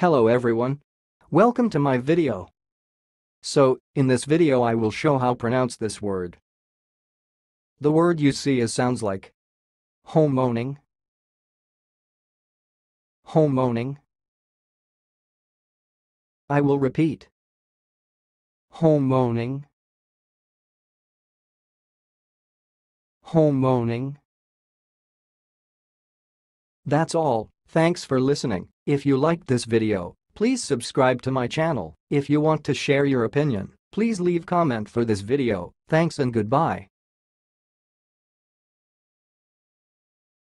Hello everyone. Welcome to my video. So, in this video I will show how pronounce this word. The word you see sounds like hohm-owning, hohm-owning. I will repeat. Hohm-owning, hohm-owning. That's all. Thanks for listening. If you liked this video, please subscribe to my channel. If you want to share your opinion, please leave comment for this video. Thanks and goodbye.